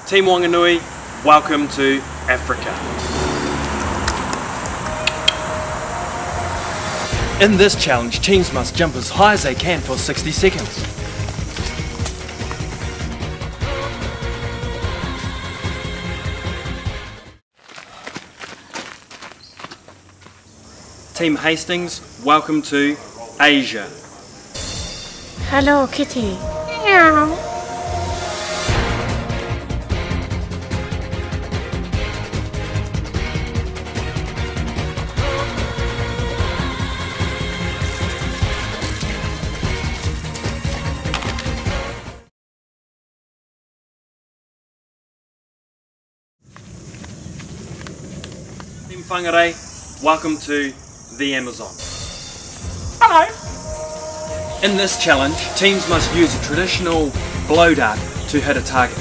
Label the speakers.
Speaker 1: Team Wanganui, welcome to Africa. In this challenge, teams must jump as high as they can for 60 seconds. Team Hastings, welcome to Asia.
Speaker 2: Hello, Kitty. Meow.
Speaker 1: Team Whangarei, welcome to the Amazon.
Speaker 2: Hello.
Speaker 1: In this challenge, teams must use a traditional blow dart to hit a target.